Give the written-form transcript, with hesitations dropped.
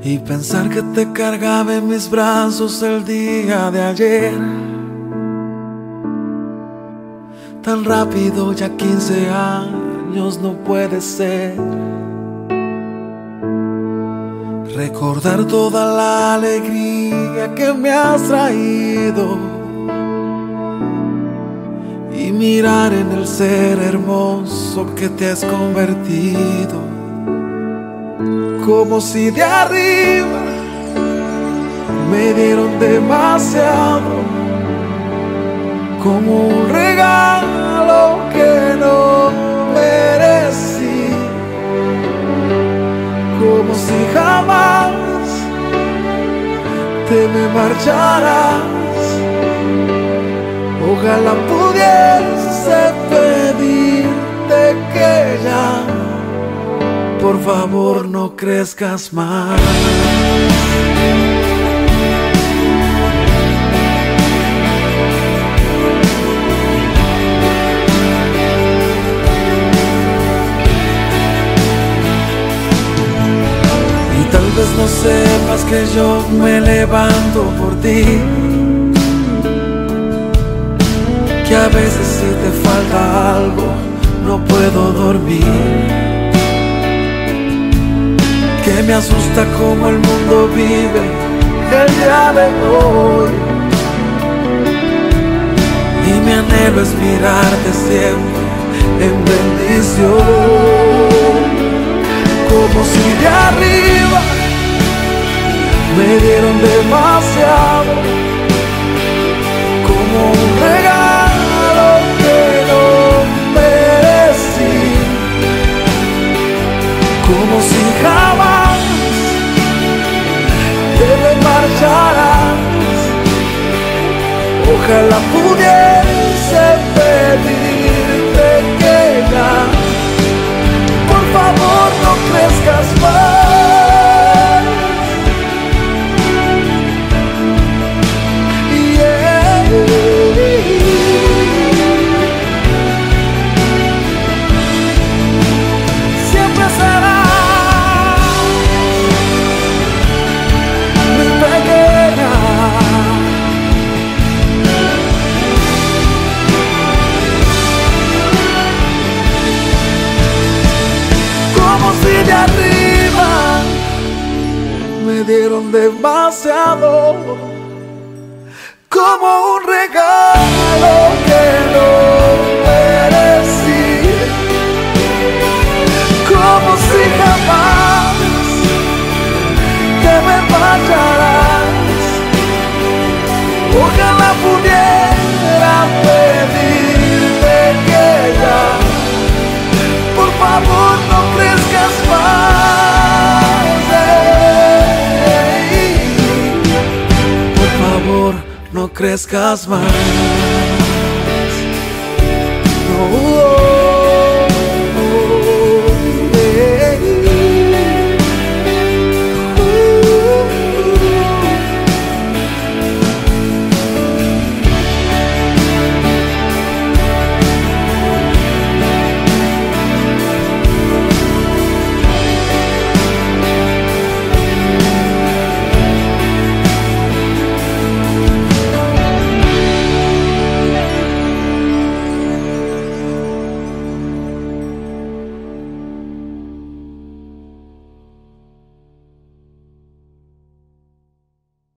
Y pensar que te cargaba en mis brazos el día de ayer. Tan rápido, ya 15 años no puede ser. Recordar toda la alegría que me has traído y mirar en el ser hermoso que te has convertido. Como si de arriba me dieron demasiado, como un regalo que no merecí, como si jamás te me marcharas. Ojalá pudiese pedirte que ya, por favor, no crezcas más. Y tal vez no sepas que yo me levanto por ti, que a veces si te falta algo no puedo dormir, que me asusta cómo el mundo vive el día de hoy, y mi anhelo es mirarte siempre en bendición, como si de arriba me dieron demasiado, como un regalo que no merecí, como si jamás te me marcharás. Ojalá pudiese pedirte que ya, por favor, no crezcas más. Siempre será mi pequeña, como si de arriba me dieron demasiado, como un regalo que no merecí, como si jamás te me marcharás. Ojalá pudiera pedirte que ya, por favor, no crezcas más. Por favor, no crezcas más.